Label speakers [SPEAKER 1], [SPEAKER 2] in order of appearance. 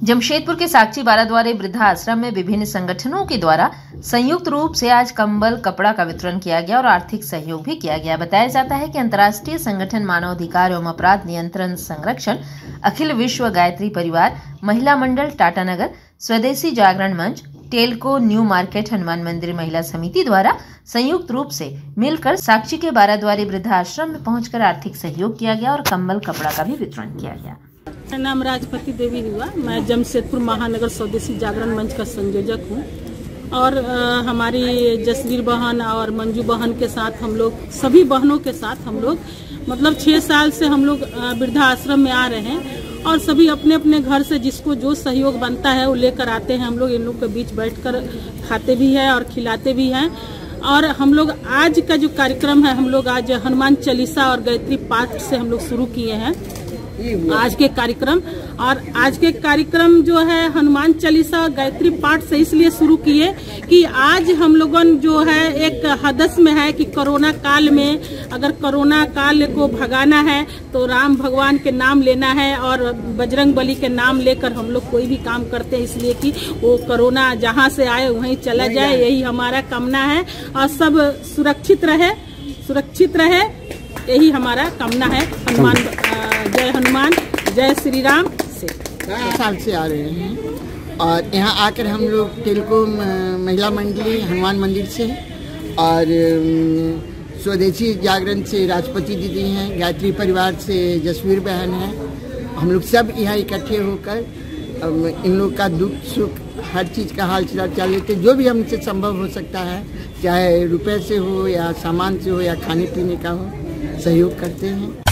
[SPEAKER 1] जमशेदपुर के साक्षी बाराद्वारी वृद्धाश्रम में विभिन्न संगठनों के द्वारा संयुक्त रूप से आज कंबल कपड़ा का वितरण किया गया और आर्थिक सहयोग भी किया गया। बताया जाता है कि अंतर्राष्ट्रीय संगठन मानव अधिकार एवं अपराध नियंत्रण संरक्षण, अखिल विश्व गायत्री परिवार, महिला मंडल टाटानगर, स्वदेशी जागरण मंच, टेलको न्यू मार्केट, हनुमान मंदिर महिला समिति द्वारा संयुक्त रूप से मिलकर साक्षी के बाराद्वारी वृद्धाश्रम में पहुंचकर आर्थिक सहयोग किया गया और कंबल कपड़ा का भी वितरण किया गया।
[SPEAKER 2] मेरा नाम राजपति देवी हुआ। मैं जमशेदपुर महानगर स्वदेशी जागरण मंच का संयोजक हूँ और हमारी जसवीर बहन और मंजू बहन के साथ हम लोग, सभी बहनों के साथ हम लोग मतलब 6 साल से हम लोग वृद्धाश्रम में आ रहे हैं और सभी अपने अपने घर से जिसको जो सहयोग बनता है वो लेकर आते हैं। हम लोग इन लोग के बीच बैठकर खाते भी हैं और खिलाते भी हैं। और हम लोग आज का जो कार्यक्रम है, हम लोग आज हनुमान चालीसा और गायत्री पाठ से हम लोग शुरू किए हैं आज के कार्यक्रम। और आज के कार्यक्रम जो है हनुमान चालीसा और गायत्री पाठ से इसलिए शुरू किए कि आज हम लोगन जो है एक हदस में है कि कोरोना काल में अगर कोरोना काल को भगाना है तो राम भगवान के नाम लेना है और बजरंग बली के नाम लेकर हम लोग कोई भी काम करते हैं, इसलिए कि वो कोरोना जहाँ से आए वहीं चला जाए, यही हमारा कामना है। और सब सुरक्षित रहे, यही हमारा कामना है। जय हनुमान, जय श्री राम।
[SPEAKER 3] 4 साल से आ रहे हैं और यहाँ आकर हम लोग टेलको महिला मंडली हनुमान मंदिर से और स्वदेशी जागरण से राजपति दीदी हैं, गायत्री परिवार से जसवीर बहन है। हम लोग सब यहाँ इकट्ठे होकर इन लोग का दुख सुख हर चीज़ का हाल चाल लेते, जो भी हमसे संभव हो सकता है, चाहे रुपए से हो या सामान से हो या खाने पीने का हो, सहयोग करते हैं।